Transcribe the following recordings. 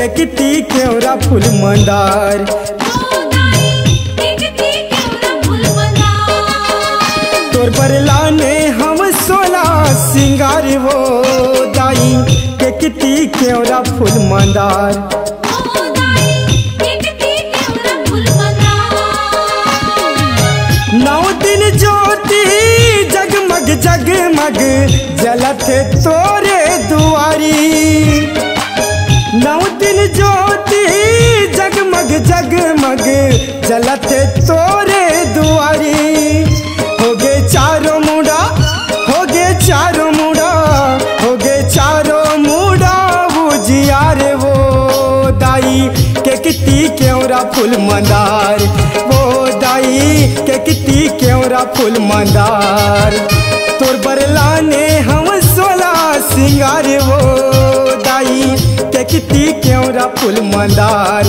टेकती केवरा फूल मंदार। तोर बरला ने हम सोला सिंगार वो दाई टेकती केवरा फूल मंदार। नौ दिन ज्योति जगमग जगमग जलत तोरे दुआरी। नौ दिन ज्योति जगमग जगमग जलत तोरे दुआरी। हो गे चारों मुड़ा हो गे चारों मुड़ा हो गे चारों मुड़ा उजियार वो दाई टेकती केवरा फूल मंदार। वो दाई टेकती केवरा फूल मंदार। तोर बरला ने हम सोला सिंगार वो दाई टेकती केवरा फूल मंदार।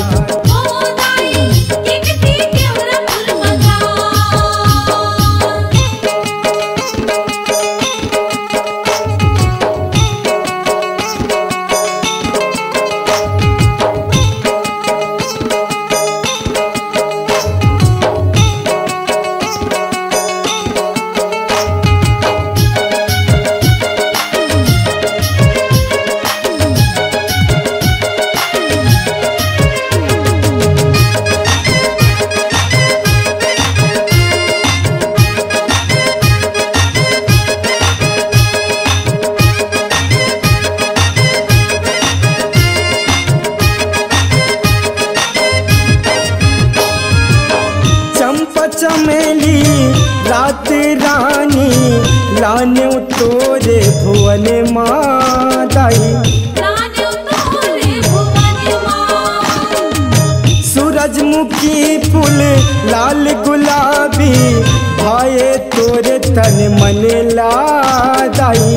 चमेली रात रानी लाने तोरे भुवन मादाई। सूरजमुखी फूल लाल गुलाबी भाए तोरे तन मन लादाई।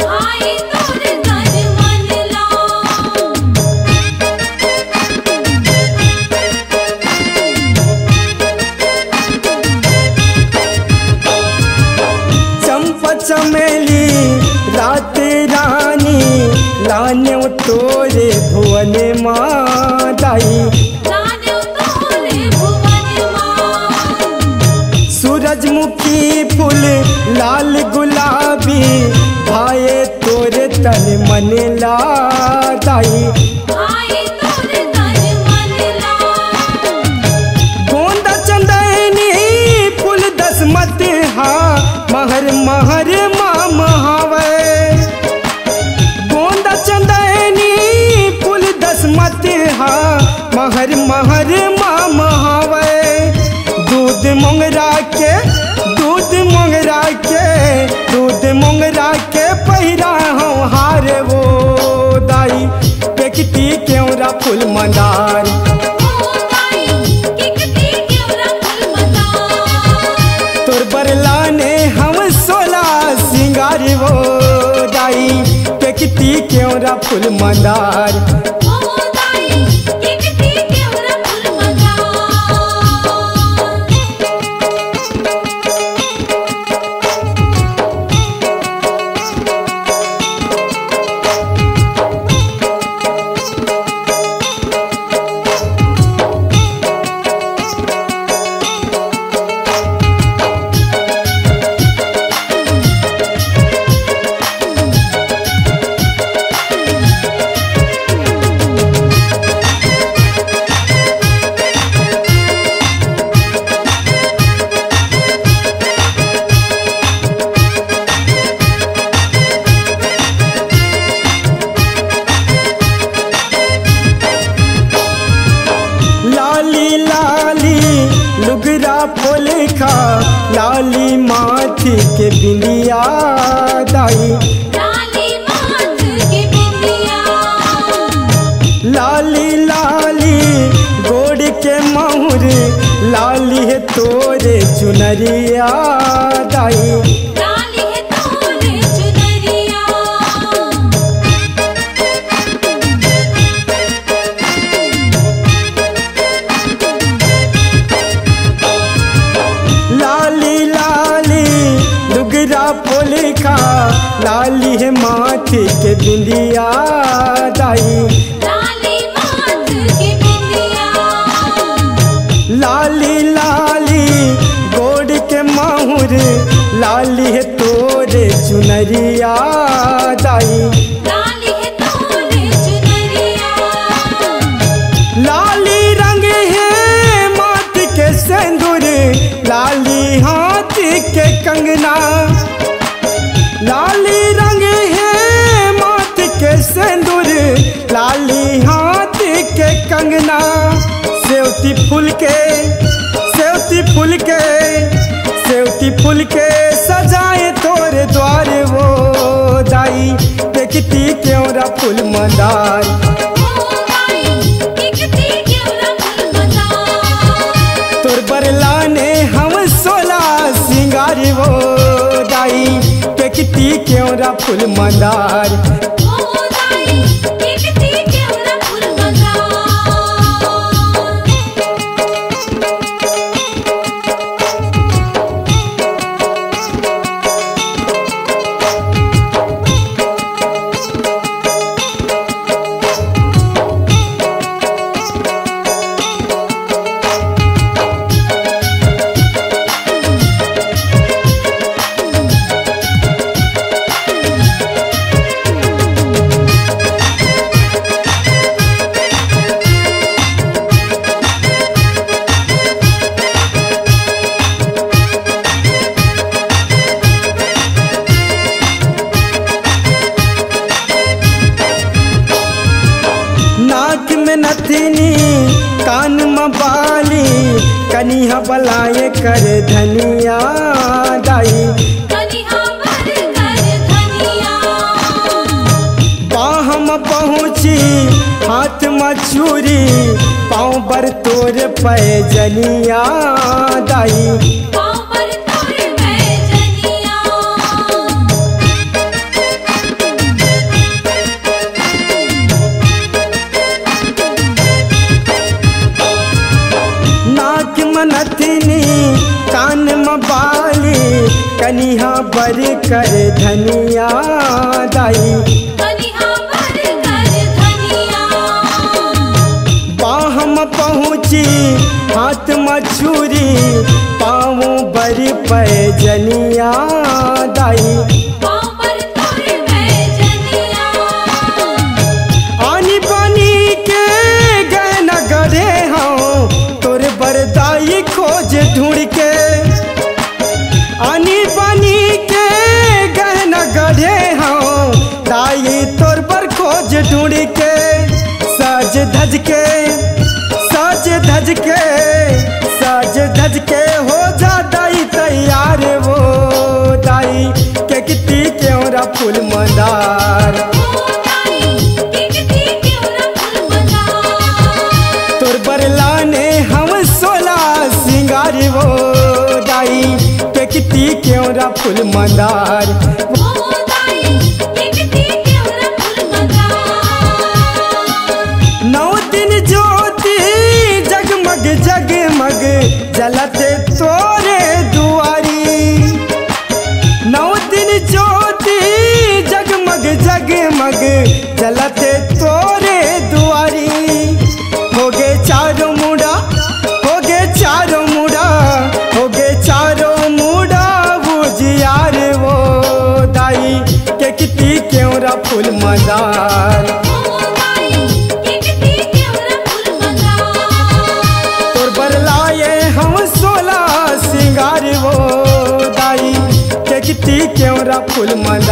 चमेली रात रानी लाने तोरे भुवन मादाई। सूरजमुखी फूल लाल गुलाबी भाए तोरे तन मन लादाई। गोंदा चंदनी फूल दसमत हा महर महर माम हावे। गोंदा चंदनी फूल दसमत हा महर महर माम हावे। दूध मोंगरा के दूध मोंगरा के दूध मोंगरा के पहिरा हूँ हार वो दाई टेकती केवरा फूल मंदार। तोर बरला ने हम सोला सिंगार वो दाई टेकती केवरा फूल मंदार। पोलेखा लाली माथी के बिंदिया दाई। लाली लाली गोड़ के माहुर लाली है तोरे चुनरिया दाई। पोलिखा लाली है माथे के बिंदिया दाई। लाली अंगना सेवती फूल के सजाए तोरे द्वार वो दाई देखती क्यों फूल मंदार। तोर बरलाने हम 16 सिंगार वो दाई देखती क्यों फूल मंदार। नाक में नथनी कान में बाली कनिहा बलाए कर धनिया दाई। बाह में पहुँची हाथ में चूरी पाँव बर तोर पैजनिया दाई। नथनी कान में बाली कनिहा बर कर धनिया दाई। बाह में पहुँची हाथ में चूरी पाँव बर पैजनिया दाई। आनी पानी के गहना गढ़े हाँ तोर बरदाई खोज ढूंढ के। आनी पानी के गहना गढ़े हाँ दाई तोर पर खोज ढूंढ के। सज धज के हो जा दाई तैयार वो दाई के किती क्यों फूल मंदार। तोर बरलाने हम 16 सिंगार वो दाई के किती क्यों फूल मंदार। नौ दिन ज्योति जगमग जगमग जलते तोरे दुआरी। 9 दिन ज्योति जगमग जगमग जलते तोरे दुआरी। हो गे चारों मुड़ा बुझियार वो दाई के किती क्यों फूल मंदार। तोर बरलाए हम 16 सिंगार वो दाई के किती क्यों फूल मंदार।